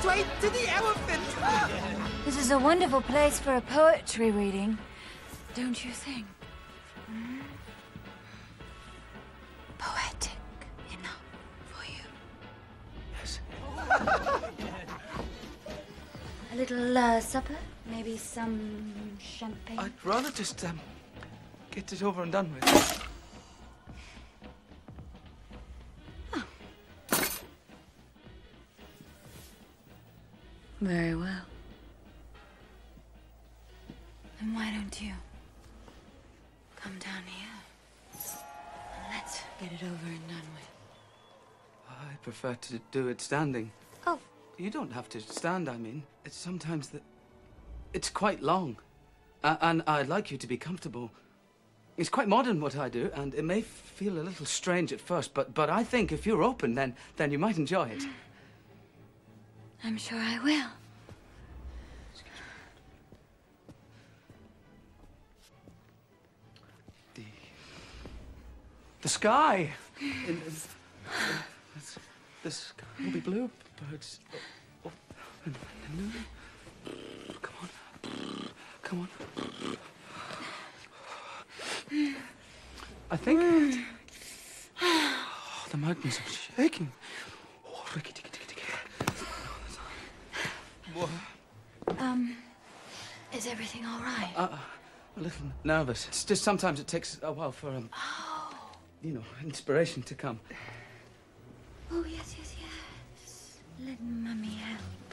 straight to the elephant. This is a wonderful place for a poetry reading, don't you think? Hmm? Poetic enough for you. Yes. A little supper? Maybe some champagne? I'd rather just get it over and done with. Very well. Then why don't you come down here and let's get it over and done with. I prefer to do it standing. Oh. You don't have to stand, I mean. It's sometimes that... It's quite long. And I'd like you to be comfortable. It's quite modern, what I do, and it may feel a little strange at first, but I think if you're open, then you might enjoy it. I'm sure I will. The sky. The sky will be blue, birds. Oh, come on. Come on. I think... Oh, the mountains are shaking. Oh, rickety-ticky-ticky. Is everything all right? A little nervous. It's just sometimes it takes a while for, you know, inspiration to come. Oh, yes. Let Mummy help.